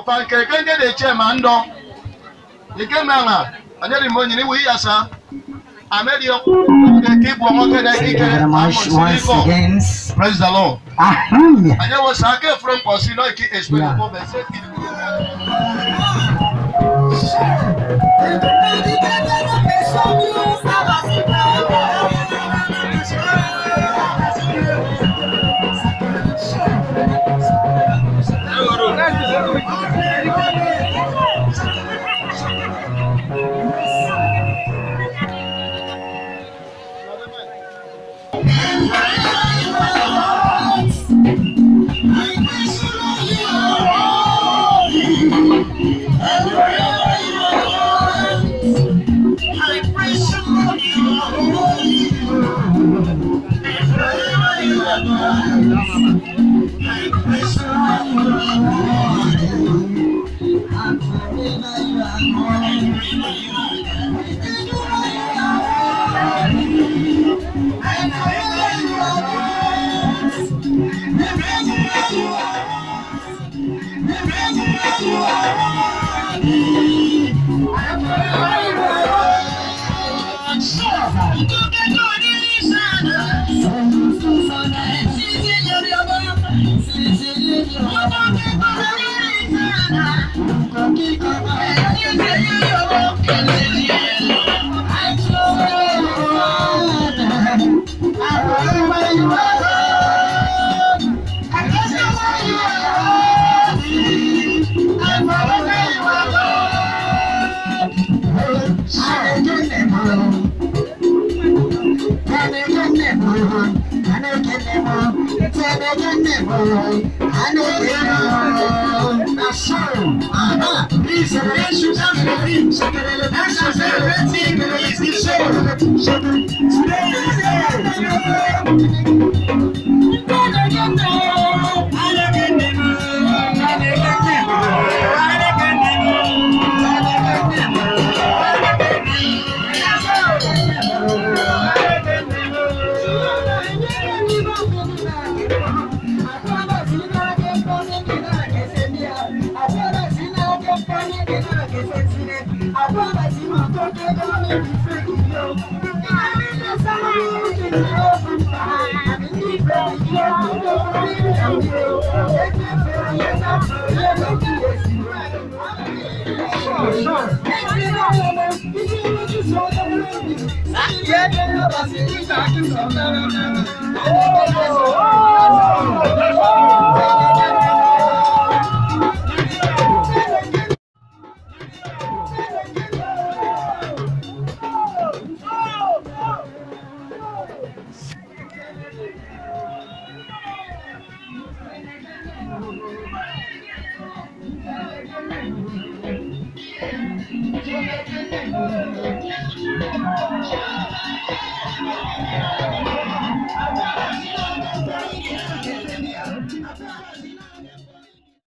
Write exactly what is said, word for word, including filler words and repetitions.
fan keke de chairman do. Ikemanga anyari monyi ni wi asa. Amedio keep one more Thank you very much once again. Praise the Lord. Hallelujah. And I was sake from Kosino ki explain ko be say